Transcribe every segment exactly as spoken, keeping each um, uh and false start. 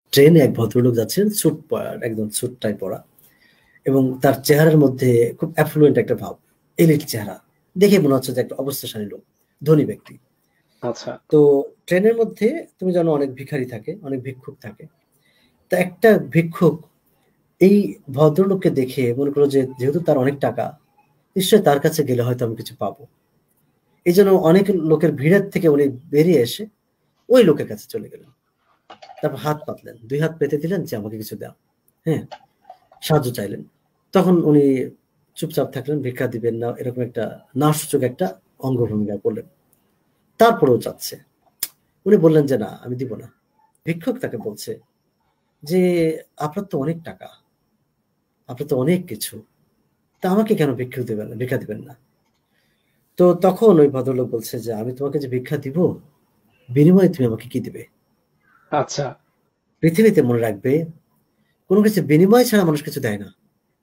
ট্রেনে এক ভদ্রলোক যাচ্ছেন, স্যুট একদম স্যুট টাই পরা, এবং তার চেহারার মধ্যে খুব অ্যাফ্লুয়েন্ট একটা ভাব, এলিট চেহারা, দেখে মনে হচ্ছে যে একটা অবস্থাশালী লোক, ধনী ব্যক্তি। আচ্ছা তো ট্রেনের মধ্যে তুমি জানো অনেক ভিখারি থাকে, অনেক ভিক্ষুক থাকে। তা একটা ভিক্ষুক এই ভদ্রলোককে দেখে মনে করো যে যেহেতু তার অনেক টাকা, নিশ্চয়ই তার কাছে গেলে হয়তো আমি কিছু পাবো। এই জন্য অনেক লোকের ভিড়ের থেকে উনি বেরিয়ে এসে ওই লোকের কাছে চলে গেলেন। তারপর হাত পাতলেন, দুই হাত পেতে দিলেন যে আমাকে কিছু দাও, হ্যাঁ, সাহায্য চাইলেন। তখন উনি চুপচাপ থাকলেন, ভিক্ষা দিবেন না এরকম একটা না সূচক একটা অঙ্গভঙ্গিকা করলেন। তারপরেও চাচ্ছে। উনি বললেন যে না আমি দিব না। ভিক্ষুক তাকে বলছে যে আপনার তো অনেক টাকা, আপনার তো অনেক কিছু, তা আমাকে কেন ভিক্ষা দেবেন না, ভিক্ষা দিবেন না? তো তখন ওই ভদ্রলোক বলছে যে আমি তোমাকে যে ভিক্ষা দিব, বিনিময়ে তুমি আমাকে কি দিবে? আচ্ছা পৃথিবীতে মনে রাখবে, কোনো কিছু বিনিময় ছাড়া মানুষ কিছু দেয় না।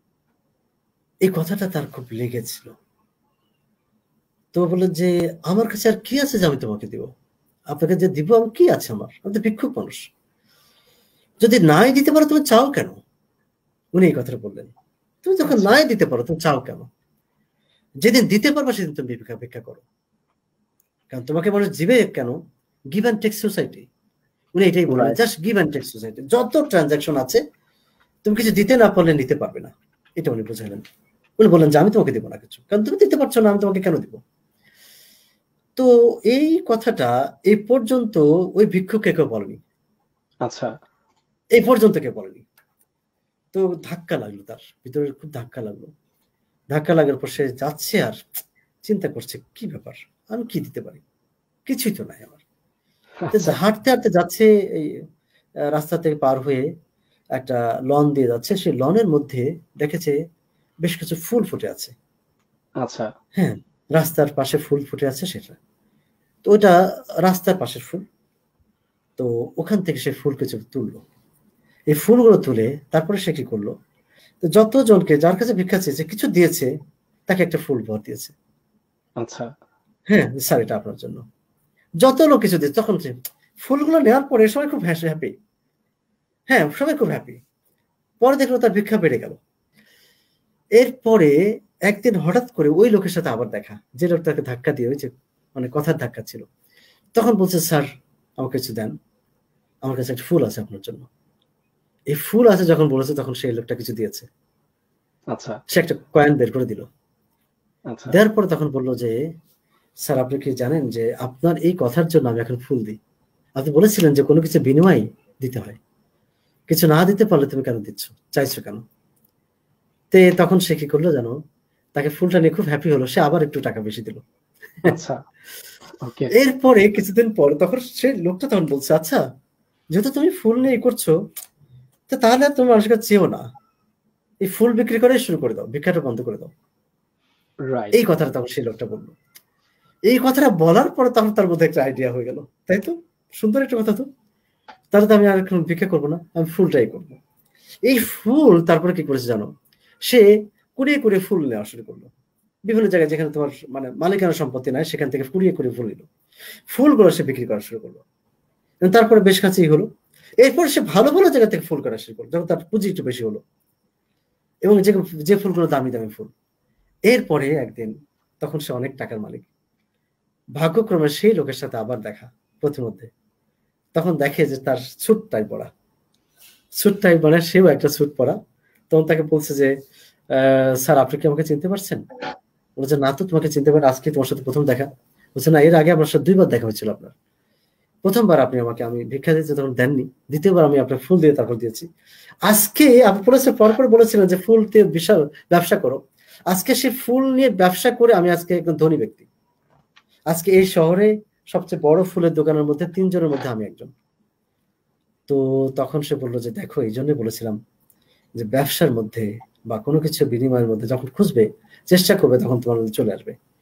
এই কথাটা তার খুব লেগেছিল। তো বললেন যে আমার কাছে আর কি আছে যে আমি তোমাকে দিব? আপনাকে যে দিব আমি কি আছে আমার? আমি তো ভিক্ষুক মানুষ। যদি নাই দিতে পারো তুমি চাও কেন? উনি এই কথাটা বললেন। তুমি যখন আচ্ছা নাই দিতে পারো তুমি চাও কেন? যেদিন দিতে পারবা সেদিন তুমি ভিক্ষা ভিক্ষা করো। কারণ তোমাকে মানুষ দিবে কেন? Give and take society. উনি এটাই বললেন, right just give and take society. যত ট্রানজাকশন আছে তুমি কিছু দিতে না পারলে নিতে পারবে না, এটা উনি বুঝালেন। উনি বললেন যে আমি তোমাকে দিব না কিছু, কারণ তুমি দিতে পারছো না, আমি তোমাকে কেন দিব? তো এই কথাটা এই পর্যন্ত ওই ভিক্ষুককে কেউ বলেনি, আচ্ছা এই পর্যন্ত কেউ বলেনি। তো ধাক্কা লাগলো, তার ভিতরে খুব ধাক্কা লাগলো। ধাক্কা লাগার পর সে যাচ্ছে আর চিন্তা করছে কি ব্যাপার, আমি কি দিতে পারি? কিছুই তো নাই আমার। তো আচ্ছা হাঁটতে হাঁটতে যাচ্ছে, এই আহ, রাস্তা থেকে পার হয়ে একটা লন দিয়ে যাচ্ছে, সেই লনের মধ্যে দেখেছে বেশ কিছু ফুল ফুটে আছে। আচ্ছা হ্যাঁ, রাস্তার পাশে ফুল ফুটে আছে সেটা। তো ওটা রাস্তার পাশের ফুল। তো ওখান থেকে সে ফুল কিছু তুললো, এই ফুলগুলো তুলে তারপরে সে কি করলো, তো যতজনকে যার কাছে ভিক্ষা চেয়েছে কিছু দিয়েছে, তাকে একটা ফুল ভর দিয়েছে। আচ্ছা হ্যাঁ স্যার এটা আপনার জন্য। যত লোক কিছু দিয়েছে, তখন সে ফুলগুলো নেওয়ার পরে সবাই খুব হ্যাপি। হ্যাঁ সবাই খুব হ্যাপি। পরে দেখলো তার ভিক্ষা বেড়ে গেল। এরপরে একদিন হঠাৎ করে ওই লোকের সাথে আবার দেখা, যে লোক তাকে ধাক্কা দিয়ে, ওই যে মানে কথার ধাক্কা ছিল। তখন বলছে স্যার আমাকে কিছু দেন, আমার কাছে একটা ফুল আছে আপনার জন্য। এই ফুল আছে যখন বলেছে তখন সেই লোকটা কিছু দিয়েছে। আচ্ছা সে একটা কয়েন বের করে দিল। আচ্ছা দেওয়ার পরে তখন বললো যে স্যার আপনি কি জানেন যে আপনার এই কথার জন্য আমি এখন ফুল দিই? আপনি বলেছিলেন যে কোনো কিছু বিনিময় দিতে হয়, কিছু না দিতে পারলে তুমি কেন দিচ্ছ, চাইছো কেন? তে তখন সে কি করলো জানো, তাকে ফুলটা নিয়ে খুব হ্যাপি হলো, সে আবার একটু টাকা বেশি দিল। আচ্ছা ওকে এরপরে কিছুদিন পর তখন সে লোকটা তখন বলছে আচ্ছা যেহেতু তুমি ফুল নিয়ে ই করছো, তো তাহলে আর তুমি মানুষের কাছে চেয়েও না, এই ফুল বিক্রি করে শুরু করে দাও, ভিক্ষাটা বন্ধ করে দাও। রাইট এই কথাটা তখন সেই লোকটা বললো। এই কথাটা বলার পরে তখন তার মধ্যে একটা আইডিয়া হয়ে গেল, তাই তো, সুন্দর একটা কথা তো। তাহলে তো আমি আর এখন ভিক্ষা করবো না, আমি ফুলটাই করবো। এই ফুল তারপরে কি করেছে জানো, সে কুড়িয়ে কুড়িয়ে ফুল নেওয়া শুরু করলো। বিভিন্ন জায়গায় যেখানে তোমার মানে মালিকানা সম্পত্তি নাই সেখান থেকে কুড়িয়ে কুড়িয়ে ফুল নিল, ফুলগুলো সে বিক্রি করা শুরু করলো। এবং তারপরে বেশ কাছেই হলো। এরপর সে ভালো ভালো জায়গা থেকে ফুল করা শুরু করলো, যখন তার পুঁজি একটু বেশি হলো, এবং যে যে ফুলগুলো দামি দামি ফুল। এরপরে একদিন তখন সে অনেক টাকার মালিক। ভাগ্যক্রমে সেই লোকের সাথে আবার দেখা প্রতিমধ্যে। তখন দেখে যে তার স্যুট টাই পরা, স্যুট টাই পরা, সেও একটা স্যুট পরা। তখন তাকে বলছে যে আহ, স্যার আপনি কি আমাকে চিনতে পারছেন? বলছে না তো, তোমাকে চিনতে পারি, আজকে তোমার সাথে প্রথম দেখা। বলছে না, এর আগে আমার সাথে দুইবার দেখা হয়েছিল আপনার। প্রথমবার আপনি আমাকে আমি ভিক্ষা দিয়েছি তখন দেননি, দ্বিতীয়বার আমি আপনার ফুল দিয়ে তারপর দিয়েছি। আজকে আপনি বলেছেন, পরপর বলেছিলেন যে ফুল দিয়ে বিশাল ব্যবসা করো। আজকে সেই ফুল নিয়ে ব্যবসা করে আমি আজকে একজন ধনী ব্যক্তি। আজকে এই শহরে সবচেয়ে বড় ফুলের দোকানের মধ্যে তিনজনের মধ্যে আমি একজন। তো তখন সে বললো যে দেখো এই জন্যই বলেছিলাম যে ব্যবসার মধ্যে বা কোনো কিছু বিনিময়ের মধ্যে যখন খুঁজবে, চেষ্টা করবে, তখন তোমার মধ্যে চলে আসবে।